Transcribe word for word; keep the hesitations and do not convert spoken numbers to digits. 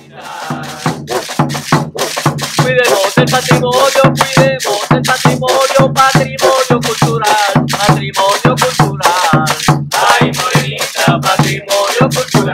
Cuidemos el patrimonio, cuidemos el patrimonio, patrimonio cultural, patrimonio cultural. Ay, morenita, patrimonio cultural.